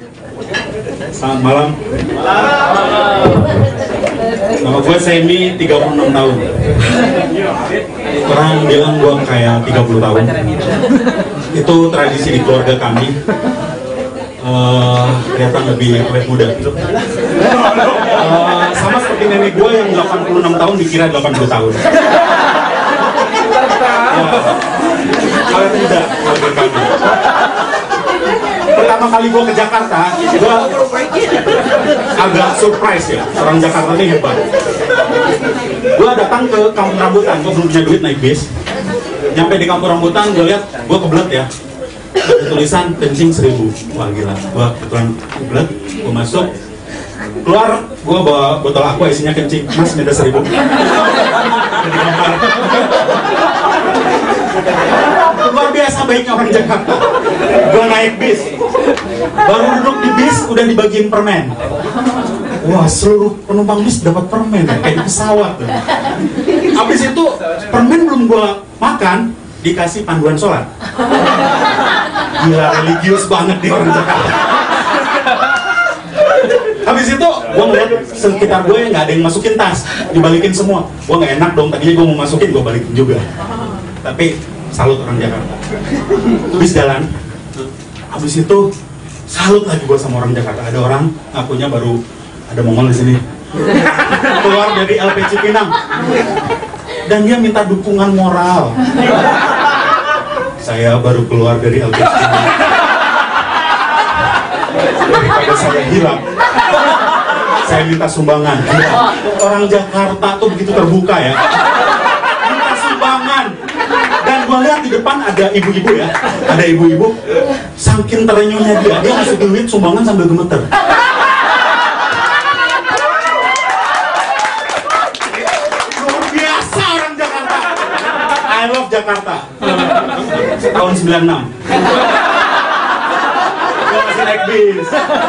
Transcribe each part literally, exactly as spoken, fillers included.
Selamat malam. Nama gue Semi, tiga puluh enam tahun. Orang bilang gue kayak tiga puluh tahun. Itu tradisi di keluarga kami. Uh, kelihatan lebih awet muda. Uh, sama seperti nenek gue yang delapan puluh enam tahun dikira delapan puluh tahun. Ya, awet muda keluarga kami. Pertama kali gue ke Jakarta, gue agak surprise ya, orang Jakarta ini hebat. Gue datang ke Kampung Rambutan, gue belum punya duit naik bis. Nyampe di Kampung Rambutan, gue lihat, gue kebelet ya, ada tulisan kencing seribu. Wah gila, gue kebetulan kebelet, gue masuk, keluar, gue bawa botol aqua isinya kencing, mas minta seribu. Luar biasa baiknya orang Jakarta. Gue naik bis, baru duduk di bis udah dibagiin permen. Wah, seluruh penumpang bis dapat permen kayak di pesawat. Habis itu permen belum gue makan, dikasih panduan sholat. Gila, religius banget di orang Jakarta. Habis itu gue ngeliat sekitar gue nggak ada yang masukin tas, dibalikin semua. Gue nggak enak dong, tadinya gue mau masukin, gue balikin juga. Tapi salut orang Jakarta. Habis jalan, habis itu salut lagi gue sama orang Jakarta. Ada orang ngakunya baru ada Mongol di sini, keluar dari L P Cipinang, dan dia minta dukungan moral. Saya baru keluar dari L P Cipinang, daripada saya hilang, saya minta sumbangan. Gila. Orang Jakarta tuh begitu terbuka ya, minta sumbangan. Dan gue lihat di depan ada ibu-ibu ya, ada ibu-ibu, saking terenyuhnya dia, dia ngasih duit sumbangan sambil gemeter. Luar biasa orang Jakarta. I love Jakarta. Tahun sembilan puluh enam. Gue masih naik bis.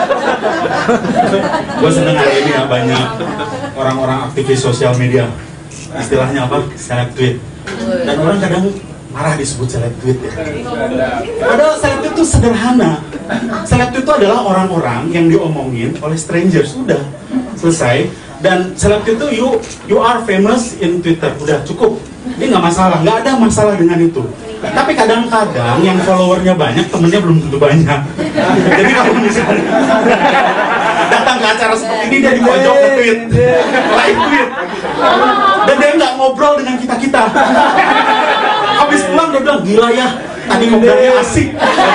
Gue seneng hari ini ya, banyak orang-orang aktivis sosial media. Istilahnya apa? Seleb tweet. Dan orang kadang marah disebut seleb tweet ya. Padahal seleb tweet itu sederhana. Seleb tweet itu adalah orang-orang yang diomongin oleh strangers. Sudah selesai. Dan seleb tweet itu you you are famous in Twitter. Udah cukup. Ini nggak masalah. Nggak ada masalah dengan itu. Tapi kadang-kadang yang followernya banyak, temennya belum tentu banyak. Jadi kalau misalnya datang ke acara seperti ini, dia di pojok nge-tweet, live tweet, dan dia nggak ngobrol dengan kita-kita. Habis pulang dia bilang, gila ya, tadi ngobrolnya asik.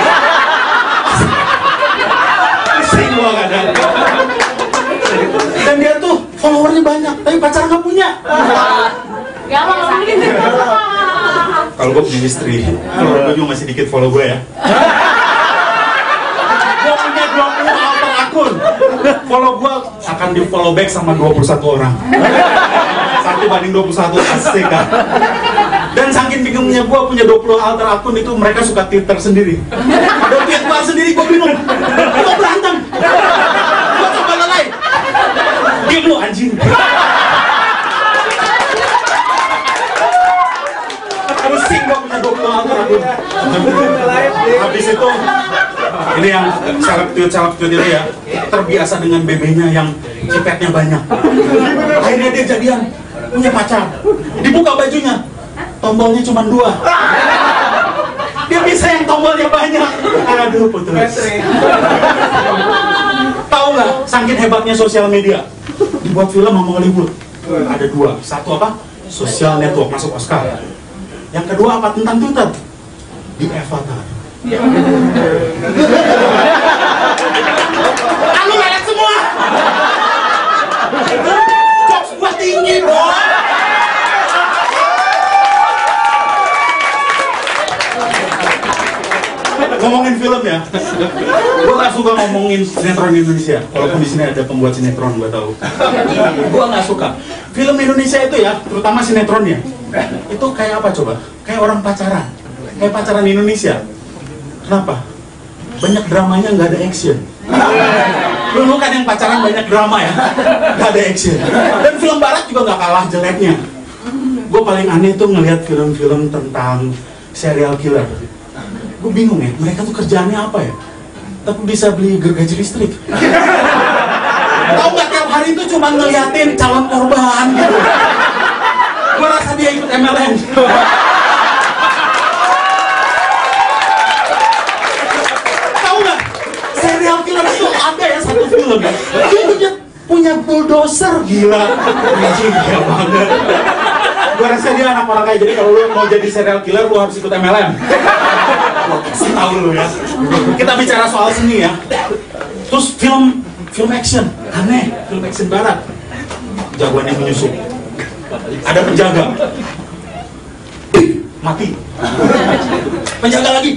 Pusing gua kadang. Dan dia tuh followernya banyak, tapi pacar nggak punya. Kalau gue punya istri, kalau gue juga masih dikit follow gue ya. Gue punya dua puluh alter akun. Follow gue akan di follow back sama dua puluh satu orang. Satu banding dua puluh satu, asik kan. Dan saking bingungnya gue punya dua puluh alter akun itu, mereka suka Twitter sendiri. Ada tweet gue sendiri, gue bingung. Gue berantem. Gue coba lelai. Diam lu anjing. Pusing gue punya dua puluh alter akun. Habis itu, ini yang seleb tweet seleb tweet itu ya, terbiasa dengan B B-nya yang cipetnya banyak. Akhirnya dia jadian, punya pacar, dibuka bajunya, tombolnya cuma dua. Dia bisa yang tombolnya banyak. Aduh putus. Tahu nggak, saking hebatnya sosial media, dibuat film sama Hollywood. Ada dua, satu apa? Social Network, masuk Oscar. Yang kedua apa? Tentang Twitter. Di Avatar. Kamu lihat semua. Jokes gua tinggi bro. Ngomongin film ya, gue gak suka ngomongin sinetron Indonesia. Walaupun di sini ada pembuat sinetron, gue tahu. Gue gak suka. Film Indonesia itu ya, terutama sinetronnya, itu kayak apa coba? Kayak orang pacaran, kayak pacaran Indonesia. Kenapa? Banyak dramanya, nggak ada action. Dulu kan yang pacaran banyak drama ya, nggak ada action. Dan film Barat juga nggak kalah jeleknya. Gue paling aneh tuh ngelihat film-film tentang serial killer. Gue bingung ya, mereka tuh kerjaannya apa ya? tapi bisa beli gergaji listrik. Tahu nggak, tiap hari itu cuma ngeliatin calon korban gitu. Gue rasa dia ikut M L M. Tahu nggak, serial killer itu ada ya satu film ya. Dia punya, punya bulldozer, gila. Anjing, gila banget. Gue rasa dia anak orang kayak, jadi kalau lu mau jadi serial killer lu harus ikut M L M. Kasih tahu lu ya. Kita bicara soal seni ya. Terus film film action, aneh, film action barat. Jagoannya menyusup. Ada penjaga. Mati. Penjaga lagi.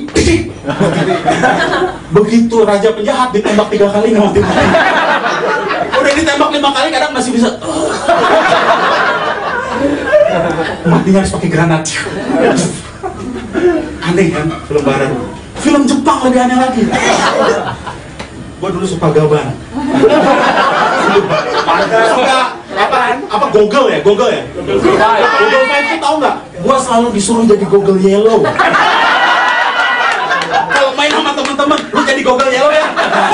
Begitu raja penjahat ditembak tiga kali nggak mati. Udah ditembak lima kali kadang masih bisa. Matinya harus pakai granat. Aneh kan film barat. Film Jepang lebih aneh lagi. Gua dulu suka gaban. Suka apa? Apa Google ya? Google ya? Google Five itu tahu nggak? Gua selalu disuruh jadi Google Yellow. Kalau main sama teman-teman, lu jadi Google Yellow ya.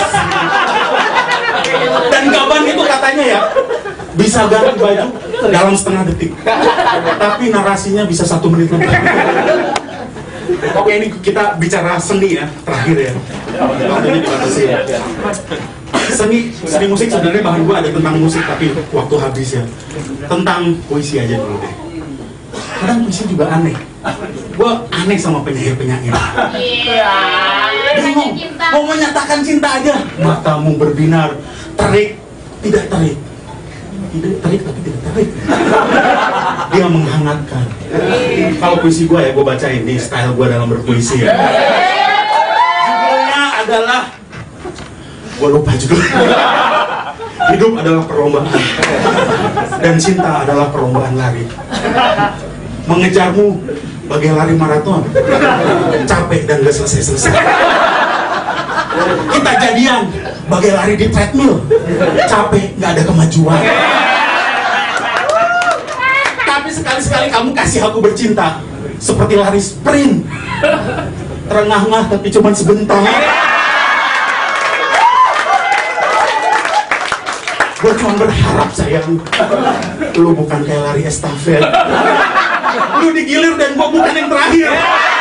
Dan gaban itu katanya ya bisa ganti baju dalam setengah detik. Tapi narasinya bisa satu menit lebih. Oke, ini kita bicara seni ya, terakhir ya. Waktunya dibatasi ya. Seni, seni musik sebenarnya bahan gua ada tentang musik, tapi waktu habis ya. Tentang puisi aja dulu deh. Kadang puisi juga aneh. Gua aneh sama penyair-penyair. Dia mau, mau menyatakan cinta aja. Matamu berbinar, terik, tidak terik. Tidak terik tapi tidak terik. Dia menghangatkan. Kalau puisi gue ya, gue bacain di style gue dalam berpuisi ya. Judulnya adalah, gue lupa judul. Hidup adalah perlombaan dan cinta adalah perlombaan lari. Mengejarmu bagai lari maraton, capek dan gak selesai-selesai. Kita jadian bagai lari di treadmill, capek gak ada kemajuan. Tapi sekali-sekali kamu kasih aku bercinta, seperti lari sprint, terengah-engah tapi cuma sebentar. Gue cuma berharap sayang, lu bukan kayak lari estafet. Lu digilir dan gue bukan yang terakhir.